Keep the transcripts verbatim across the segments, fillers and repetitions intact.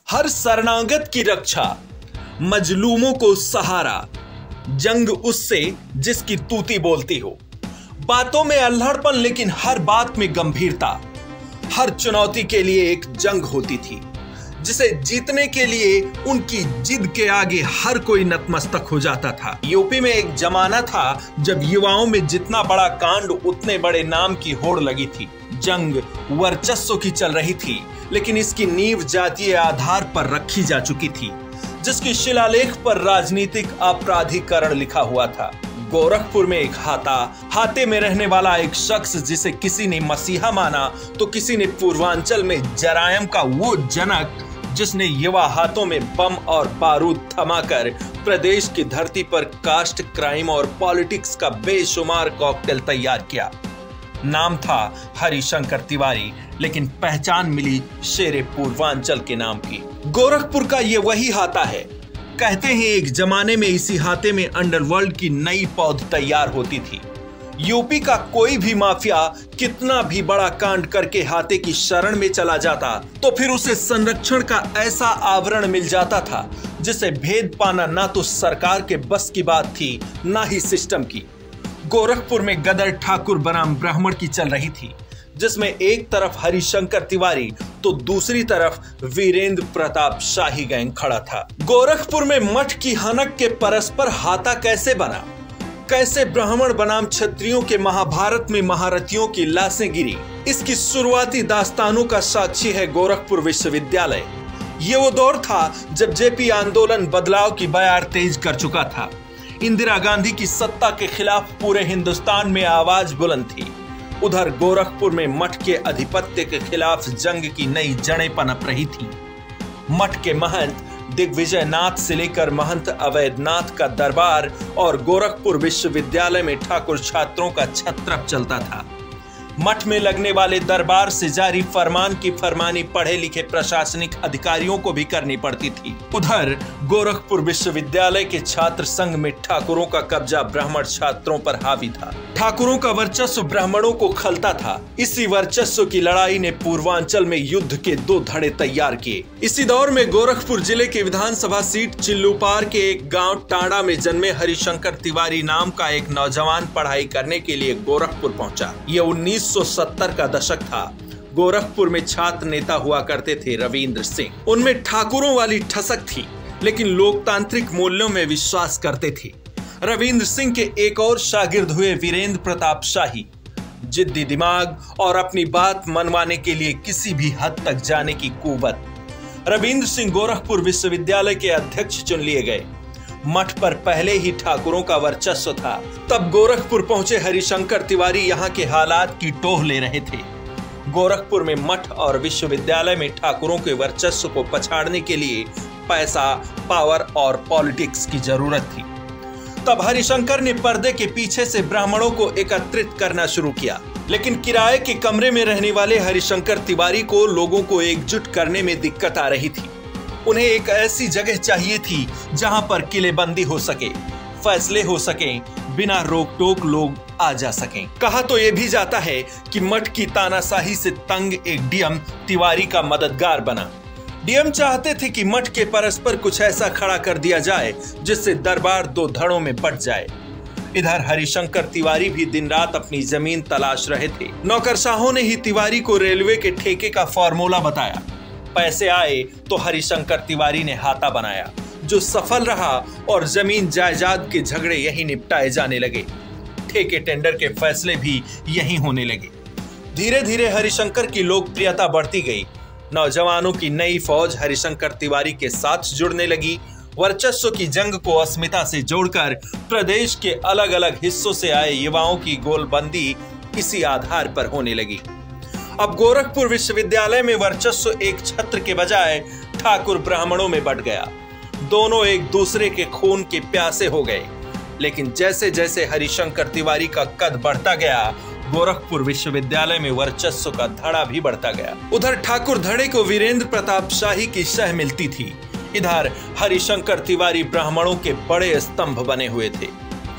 हर शरणागत की रक्षा, मजलूमों को सहारा, जंग उससे जिसकी तूती बोलती हो। बातों में अल्हड़पन लेकिन हर बात में गंभीरता। हर चुनौती के लिए एक जंग होती थी जिसे जीतने के लिए उनकी जिद के आगे हर कोई नतमस्तक हो जाता था। यूपी में एक जमाना था जब युवाओं में जितना बड़ा कांड उतने बड़े नाम की होड़ लगी थी। जंग वर्चस्व की चल रही थी लेकिन इसकी नींव जातीय आधार पर रखी जा चुकी थी, जिसकी शिलालेख पर राजनीतिक अपराधीकरण लिखा हुआ था। गोरखपुर में एक हाता, हाते में रहने वाला एक शख्स जिसे किसी ने मसीहा माना तो किसी ने पूर्वांचल में जरायम का वो जनक जिसने युवा हाथों में बम और बारूद थमाकर प्रदेश की धरती पर कास्ट, क्राइम और पॉलिटिक्स का बेशुमार कॉकटेल तैयार किया। नाम था हरिशंकर तिवारी, लेकिन पहचान मिली शेरे पूर्वांचल के नाम की। गोरखपुर का ये वही हाता है। कहते हैं एक जमाने में इसी हाते में अंडरवर्ल्ड की नई पौध तैयार होती थी। यूपी का कोई भी माफिया कितना भी बड़ा कांड करके हाते की शरण में चला जाता तो फिर उसे संरक्षण का ऐसा आवरण मिल जाता था जिसे भेद पाना ना तो सरकार के बस की बात थी ना ही सिस्टम की। गोरखपुर में गदर ठाकुर बनाम ब्राह्मण की चल रही थी, जिसमें एक तरफ हरिशंकर तिवारी तो दूसरी तरफ वीरेंद्र प्रताप शाही गैंग खड़ा था। गोरखपुर में मठ की हनक के परस्पर हाथा कैसे बना, कैसे ब्राह्मण बनाम क्षत्रियों के महाभारत में महारथियों की लाशें गिरी, इसकी शुरुआती दास्तानों का साक्षी है गोरखपुर विश्वविद्यालय। ये वो दौर था जब जेपी आंदोलन बदलाव की बयार तेज कर चुका था। इंदिरा गांधी की सत्ता के खिलाफ पूरे हिंदुस्तान में आवाज बुलंद थी। उधर गोरखपुर में मठ के अधिपत्य के खिलाफ जंग की नई जड़ें पनप रही थी। मठ के महंत दिग्विजय नाथ से लेकर महंत अवैधनाथ का दरबार और गोरखपुर विश्वविद्यालय में ठाकुर छात्रों का छत्रप चलता था। मठ में लगने वाले दरबार से जारी फरमान की फरमानी पढ़े लिखे प्रशासनिक अधिकारियों को भी करनी पड़ती थी। उधर गोरखपुर विश्वविद्यालय के छात्र संघ में ठाकुरों का कब्जा ब्राह्मण छात्रों पर हावी था। ठाकुरों का वर्चस्व ब्राह्मणों को खलता था। इसी वर्चस्व की लड़ाई ने पूर्वांचल में युद्ध के दो धड़े तैयार किए। इसी दौर में गोरखपुर जिले के विधानसभा सीट चिल्लूपार के एक गांव टांडा में जन्मे हरिशंकर तिवारी नाम का एक नौजवान पढ़ाई करने के लिए गोरखपुर पहुंचा। ये उन्नीस सौ सत्तर का दशक था। गोरखपुर में छात्र नेता हुआ करते थे रविंद्र सिंह। उनमें ठाकुरों वाली ठसक थी लेकिन लोकतांत्रिक मूल्यों में विश्वास करते थे। रविंद्र सिंह के एक और शागिर्द हुए वीरेंद्र प्रताप शाही। जिद्दी दिमाग और अपनी बात मनवाने के लिए किसी भी हद तक जाने की कुव्वत। रविंद्र सिंह गोरखपुर विश्वविद्यालय के अध्यक्ष चुन लिए गए। मठ पर पहले ही ठाकुरों का वर्चस्व था। तब गोरखपुर पहुंचे हरिशंकर तिवारी यहाँ के हालात की टोह ले रहे थे। गोरखपुर में मठ और विश्वविद्यालय में ठाकुरों के वर्चस्व को पछाड़ने के लिए पैसा, पावर और पॉलिटिक्स की जरूरत थी। तब हरिशंकर ने पर्दे के पीछे से ब्राह्मणों को एकत्रित करना शुरू किया, लेकिन किराए के कमरे में रहने वाले हरिशंकर तिवारी को लोगों को एकजुट करने में दिक्कत आ रही थी। उन्हें एक ऐसी जगह चाहिए थी जहां पर किलेबंदी हो सके, फैसले हो सकें, बिना रोक टोक लोग आ जा सकें। कहा तो यह भी जाता है कि मठ की तानाशाही से तंग एक डीएम तिवारी का मददगार बना। डीएम चाहते थे कि मठ के परस्पर कुछ ऐसा खड़ा कर दिया जाए जिससे दरबार दो धड़ों में बंट जाए। इधर हरिशंकर तिवारी भी दिन रात अपनी जमीन तलाश रहे थे। नौकरशाहों ने ही तिवारी को रेलवे के ठेके का फॉर्मूला बताया। पैसे आए तो हरिशंकर तिवारी ने हाथा बनाया, जो सफल रहा और जमीन जायदाद के झगड़े यही निपटाए जाने लगे। ठेके टेंडर के फैसले भी यही होने लगे। धीरे धीरे हरिशंकर की लोकप्रियता बढ़ती गई। नौजवानों की नई फौज हरिशंकर तिवारी के साथ जुड़ने लगी। वर्चस्व की जंग को अस्मिता से जोड़कर प्रदेश के अलग अलग हिस्सों से आए युवाओं की गोलबंदी इसी आधार पर होने लगी। अब गोरखपुर विश्वविद्यालय में वर्चस्व एक छत्र के बजाय ठाकुर ब्राह्मणों में बंट गया। दोनों एक दूसरे के खून के प्यासे हो गए। लेकिन जैसे जैसे हरिशंकर तिवारी का कद बढ़ता गया, गोरखपुर विश्वविद्यालय में वर्चस्व का धड़ा भी बढ़ता गया। उधर ठाकुर धड़े को वीरेंद्र प्रताप शाही की शह मिलती थी। इधर हरिशंकर तिवारी ब्राह्मणों के बड़े स्तंभ बने हुए थे।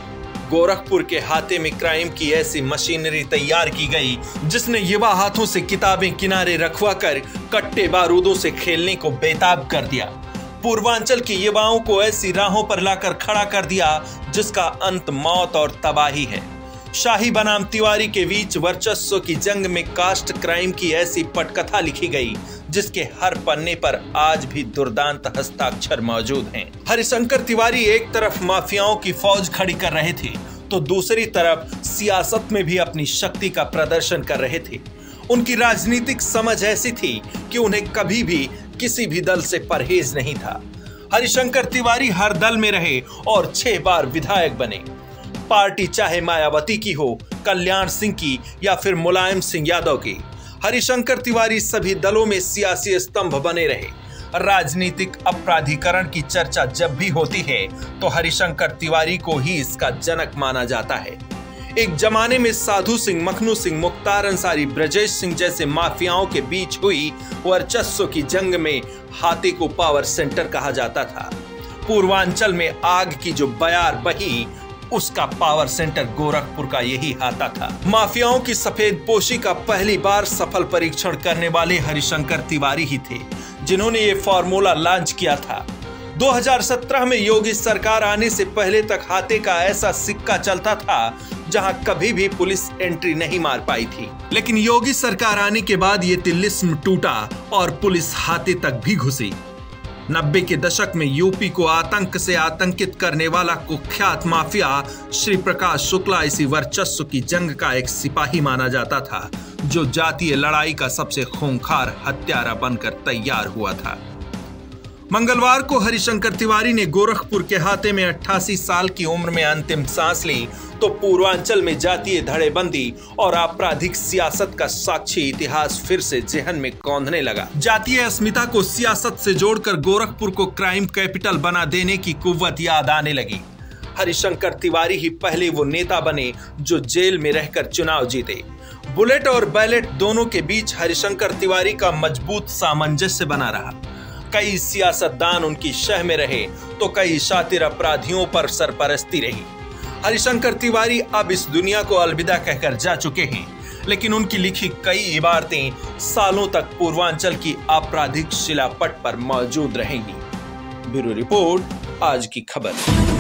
गोरखपुर के हाथे में क्राइम की ऐसी मशीनरी तैयार की गई जिसने युवा हाथों से किताबें किनारे रखवा कर कट्टे बारूदों से खेलने को बेताब कर दिया। पूर्वांचल के युवाओं को ऐसी राहों पर लाकर खड़ा कर दिया जिसका अंत मौत और तबाही है। शाही बनाम तिवारी के बीच वर्चस्व की जंग में कास्ट क्राइम की ऐसी पटकथा लिखी गई जिसके हर पन्ने पर आज भी दुर्दांत हस्ताक्षर मौजूद हैं। हरिशंकर तिवारी एक तरफ माफियाओं की फौज खड़ी कर रहे थे तो दूसरी तरफ सियासत में भी अपनी शक्ति का प्रदर्शन कर रहे थे। उनकी राजनीतिक समझ ऐसी थी कि उन्हें कभी भी किसी भी दल से परहेज नहीं था। हरिशंकर तिवारी हर दल में रहे और छह बार विधायक बने। पार्टी चाहे मायावती की हो, कल्याण सिंह की या फिर मुलायम सिंह यादव की, हरिशंकर तिवारी सभी दलों में सियासी स्तंभ बने रहे। राजनीतिक अपराधीकरण की चर्चा जब भी होती है तो हरिशंकर तिवारी को ही इसका जनक माना जाता है। एक जमाने में साधु सिंह, मखनू सिंह, मुख्तार अंसारी, ब्रजेश सिंह जैसे माफियाओं के बीच हुई वर्चस्व की जंग में हाथी को पावर सेंटर कहा जाता था। पूर्वांचल में आग की जो बयार बही उसका पावर सेंटर गोरखपुर का यही हाथा था। माफियाओं की सफेद पोशी का पहली बार सफल परीक्षण करने वाले हरिशंकर तिवारी ही थे जिन्होंने ये फॉर्मूला लॉन्च किया था। दो हज़ार सत्रह में योगी सरकार आने से पहले तक हाथे का ऐसा सिक्का चलता था जहां कभी भी पुलिस एंट्री नहीं मार पाई थी, लेकिन योगी सरकार आने के बाद ये तिलिस्म टूटा और पुलिस हाथे तक भी घुसी। नब्बे के दशक में यूपी को आतंक से आतंकित करने वाला कुख्यात माफिया श्री प्रकाश शुक्ला इसी वर्चस्व की जंग का एक सिपाही माना जाता था जो जातीय लड़ाई का सबसे खूंखार हत्यारा बनकर तैयार हुआ था। मंगलवार को हरिशंकर तिवारी ने गोरखपुर के हाथे में अट्ठासी साल की उम्र में अंतिम सांस ली तो पूर्वांचल में जातीय धड़ेबंदी और आपराधिक सियासत का साक्षी इतिहास फिर से जेहन में कौंधने लगा। जातीय अस्मिता को सियासत से जोड़कर गोरखपुर को क्राइम कैपिटल बना देने की कुव्वत याद आने लगी। हरिशंकर तिवारी ही पहले वो नेता बने जो जेल में रहकर चुनाव जीते। बुलेट और बैलेट दोनों के बीच हरिशंकर तिवारी का मजबूत सामंजस्य बना रहा। कई सियासतदान उनकी शह में रहे तो कई शातिर अपराधियों पर सरपरस्ती रही। हरिशंकर तिवारी अब इस दुनिया को अलविदा कहकर जा चुके हैं, लेकिन उनकी लिखी कई इबारतें सालों तक पूर्वांचल की आपराधिक शिलापट पर मौजूद रहेंगी। ब्यूरो रिपोर्ट, आज की खबर।